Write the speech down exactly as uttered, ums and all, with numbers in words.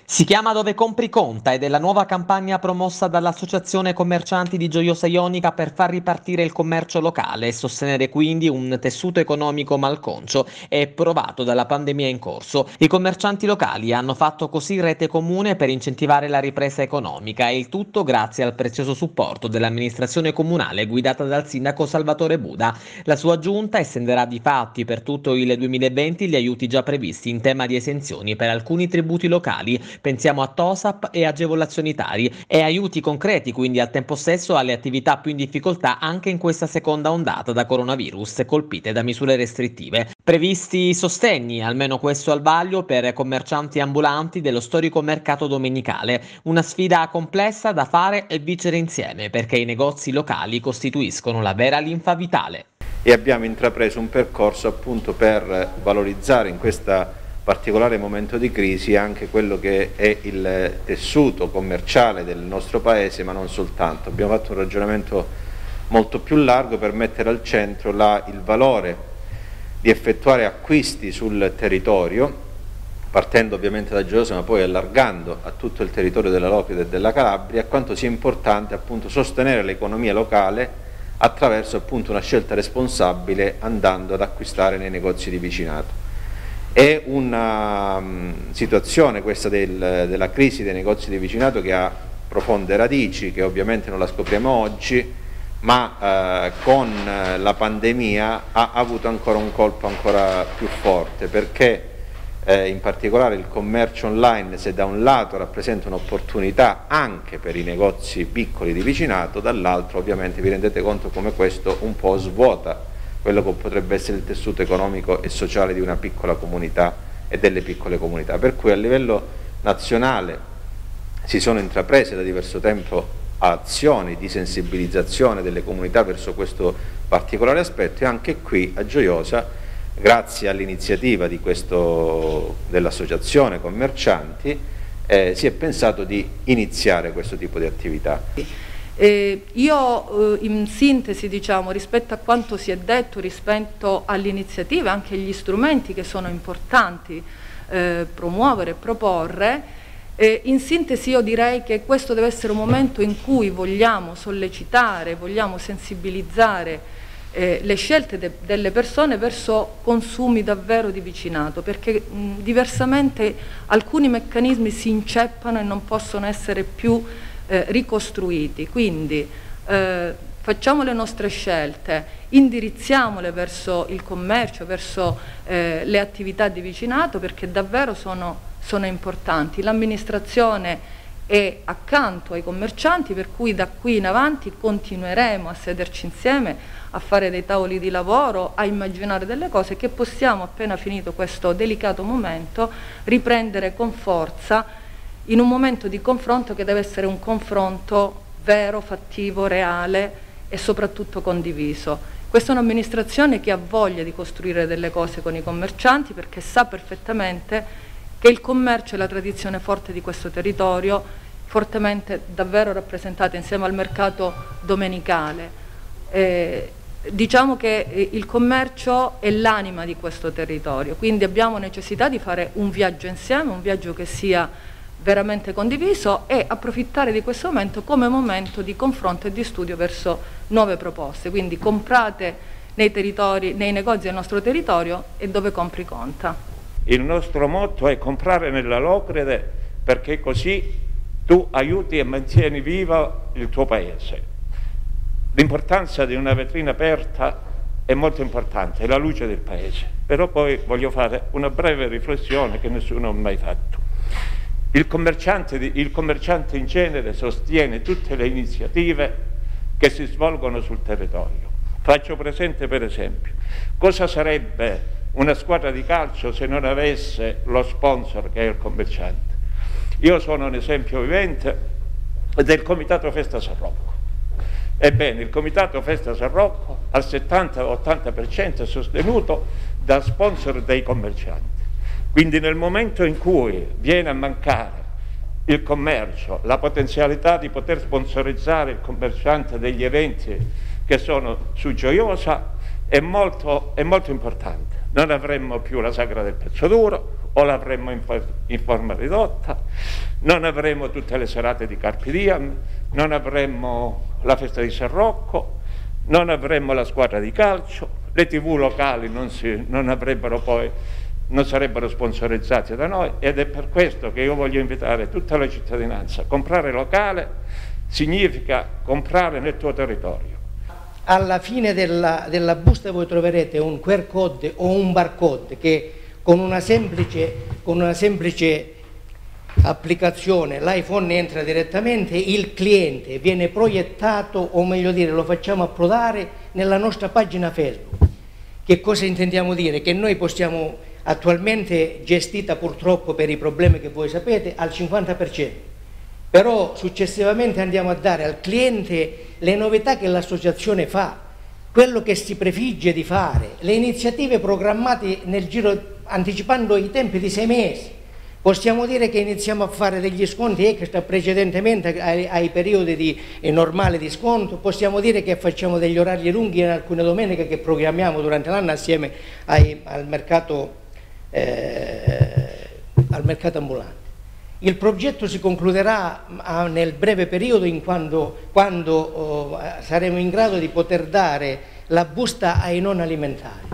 Si chiama Dove compri conta ed è la nuova campagna promossa dall'Associazione Commercianti di Gioiosa Ionica per far ripartire il commercio locale e sostenere quindi un tessuto economico malconcio e provato dalla pandemia in corso. I commercianti locali hanno fatto così rete comune per incentivare la ripresa economica e il tutto grazie al prezioso supporto dell'amministrazione comunale guidata dal sindaco Salvatore Buda. La sua giunta estenderà di fatti per tutto il duemilaventi gli aiuti già previsti in tema di esenzioni per alcuni tributi locali. Pensiamo a TOSAP e agevolazioni tari e aiuti concreti quindi al tempo stesso alle attività più in difficoltà anche in questa seconda ondata da coronavirus colpite da misure restrittive. Previsti sostegni, almeno questo al vaglio, per commercianti ambulanti dello storico mercato domenicale. Una sfida complessa da fare e vincere insieme perché i negozi locali costituiscono la vera linfa vitale. E abbiamo intrapreso un percorso appunto per valorizzare in questa particolare momento di crisi anche quello che è il tessuto commerciale del nostro paese, ma non soltanto. Abbiamo fatto un ragionamento molto più largo per mettere al centro la, il valore di effettuare acquisti sul territorio, partendo ovviamente da Gioiosa ma poi allargando a tutto il territorio della Locride e della Calabria, quanto sia importante appunto sostenere l'economia locale attraverso appunto una scelta responsabile andando ad acquistare nei negozi di vicinato. È una um, situazione questa del, della crisi dei negozi di vicinato che ha profonde radici, che ovviamente non la scopriamo oggi, ma eh, con la pandemia ha avuto ancora un colpo ancora più forte, perché eh, in particolare il commercio online, se da un lato rappresenta un'opportunità anche per i negozi piccoli di vicinato, dall'altro ovviamente vi rendete conto come questo un po' svuota quello che potrebbe essere il tessuto economico e sociale di una piccola comunità e delle piccole comunità, per cui a livello nazionale si sono intraprese da diverso tempo azioni di sensibilizzazione delle comunità verso questo particolare aspetto e anche qui a Gioiosa, grazie all'iniziativa di questo, dell'associazione commercianti, eh, si è pensato di iniziare questo tipo di attività. Eh, io eh, in sintesi diciamo rispetto a quanto si è detto rispetto all'iniziativa, anche agli strumenti che sono importanti eh, promuovere e proporre, eh, in sintesi io direi che questo deve essere un momento in cui vogliamo sollecitare, vogliamo sensibilizzare eh, le scelte de delle persone verso consumi davvero di vicinato, perché mh, diversamente alcuni meccanismi si inceppano e non possono essere più Eh, ricostruiti, quindi eh, facciamo le nostre scelte, indirizziamole verso il commercio, verso eh, le attività di vicinato perché davvero sono, sono importanti. L'amministrazione è accanto ai commercianti, per cui da qui in avanti continueremo a sederci insieme, a fare dei tavoli di lavoro, a immaginare delle cose che possiamo, appena finito questo delicato momento, riprendere con forza in un momento di confronto che deve essere un confronto vero, fattivo, reale e soprattutto condiviso. Questa è un'amministrazione che ha voglia di costruire delle cose con i commercianti perché sa perfettamente che il commercio è la tradizione forte di questo territorio, fortemente davvero rappresentata insieme al mercato domenicale. Eh, diciamo che il commercio è l'anima di questo territorio, quindi abbiamo necessità di fare un viaggio insieme, un viaggio che sia veramente condiviso e approfittare di questo momento come momento di confronto e di studio verso nuove proposte, quindi comprate nei, territori, nei negozi del nostro territorio e dove compri conta. Il nostro motto è comprare nella Locride perché così tu aiuti e mantieni viva il tuo paese. L'importanza di una vetrina aperta è molto importante, è la luce del paese, però poi voglio fare una breve riflessione che nessuno ha mai fatto. Il commerciante, il commerciante in genere sostiene tutte le iniziative che si svolgono sul territorio. Faccio presente per esempio, cosa sarebbe una squadra di calcio se non avesse lo sponsor che è il commerciante? Io sono un esempio vivente del Comitato Festa San Rocco. Ebbene, il Comitato Festa San Rocco al settanta ottanta per cento è sostenuto da sponsor dei commercianti. Quindi nel momento in cui viene a mancare il commercio, la potenzialità di poter sponsorizzare il commerciante degli eventi che sono su Gioiosa è molto, è molto importante. Non avremmo più la sagra del pezzo duro o l'avremmo in, in forma ridotta non avremo tutte le serate di Carpe Diem, non avremo la festa di San Rocco, non avremmo la squadra di calcio, le tivù locali non, si, non avrebbero poi, non sarebbero sponsorizzate da noi, ed è per questo che io voglio invitare tutta la cittadinanza. Comprare locale significa comprare nel tuo territorio. Alla fine della, della busta voi troverete un Q R code o un barcode che con una semplice, con una semplice applicazione l'iPhone entra direttamente, il cliente viene proiettato, o meglio dire lo facciamo approdare nella nostra pagina Facebook. Che cosa intendiamo dire? Che noi possiamo, attualmente gestita purtroppo per i problemi che voi sapete, al cinquanta per cento, però successivamente andiamo a dare al cliente le novità che l'associazione fa, quello che si prefigge di fare, le iniziative programmate nel giro, anticipando i tempi di sei mesi. Possiamo dire che iniziamo a fare degli sconti extra precedentemente ai, ai periodi di, eh, normali di sconto, possiamo dire che facciamo degli orari lunghi in alcune domeniche che programmiamo durante l'anno assieme ai, al, mercato, eh, al mercato ambulante. Il progetto si concluderà nel breve periodo in quando, quando oh, saremo in grado di poter dare la busta ai non alimentari.